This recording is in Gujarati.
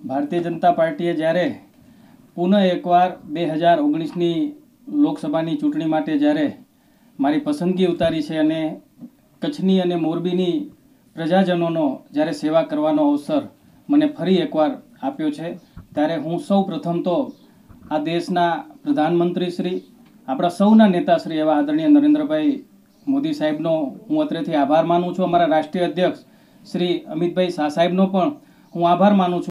ભારતીય જનતા પાર્ટીએ જ્યારે પુનઃ એકવાર 2019ની લોકસભાની ચૂંટણી માટે જ્યારે મારી પસંદગી ઉતારી છે અને કચ્છની અને મોરબીની પ્રજાજનોનો જ્યારે સેવા કરવાનો અવસર મને ફરી એકવાર આપ્યો છે, ત્યારે હું સૌ પ્રથમ તો આ દેશના પ્રધાનમંત્રી શ્રી, આપણા સૌના નેતાશ્રી એવા આદરણીય નરેન્દ્રભાઈ મોદી સાહેબનો હું અત્રેથી આભાર માનું છું. અમારા રાષ્ટ્રીય અધ્યક્ષ શ્રી અમિતભાઈ શાહ સાહેબનો પણ હું આભાર માનું છું.